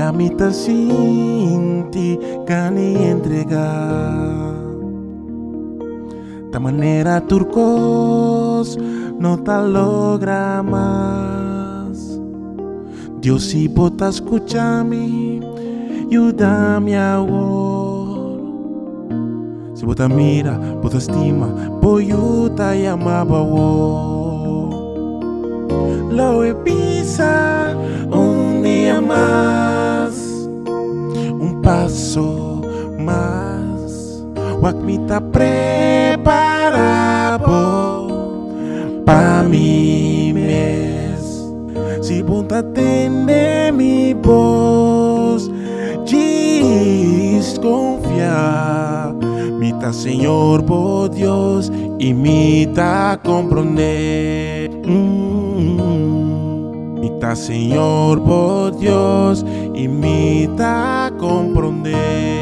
a mí te sinti gani entregar. De manera turcos no te logra más. Dios si bota escúchame, ayúdame ahora. Si bota mira, bota estima, boyuta y amaba lo pisa un día más, un paso más. Wakmita preparado pa mi mes. Si punta atende mi voz, confía. Mita Señor por Dios y mita comprender. Mita Señor por Dios y mita comprender.